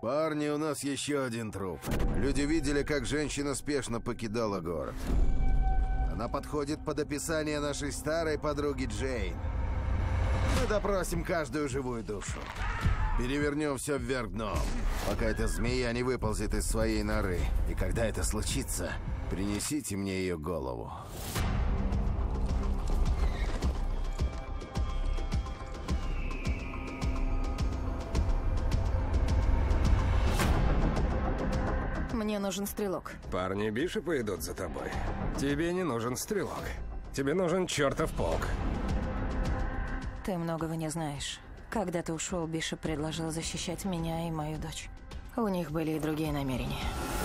Парни, у нас еще один труп. Люди видели, как женщина спешно покидала город. Она подходит под описание нашей старой подруги Джейн. Мы допросим каждую живую душу. Перевернем все вверх дном, пока эта змея не выползет из своей норы. И когда это случится, принесите мне ее голову. Мне нужен стрелок. Парни Бишопа идут за тобой. Тебе не нужен стрелок. Тебе нужен чертов полк. Ты многого не знаешь. Когда ты ушел, Бишоп предложил защищать меня и мою дочь. У них были и другие намерения.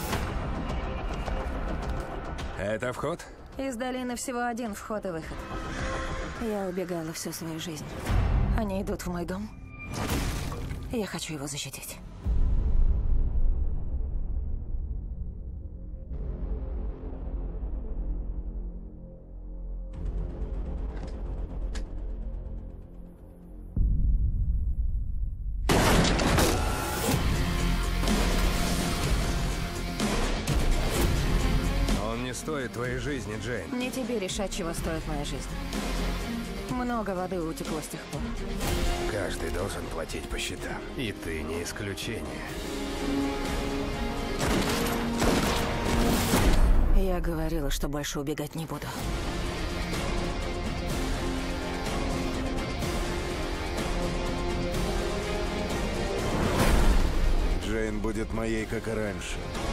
Это вход? Из долины всего один вход и выход. Я убегала всю свою жизнь. Они идут в мой дом. Я хочу его защитить. Не стоит твоей жизни, Джейн. Не тебе решать, чего стоит моя жизнь. Много воды утекло с тех пор. Каждый должен платить по счетам. И ты не исключение. Я говорила, что больше убегать не буду. Джейн будет моей, как и раньше.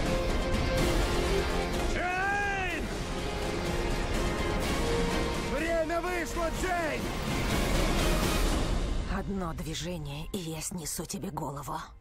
Время вышло, Джейн! Одно движение, и я снесу тебе голову.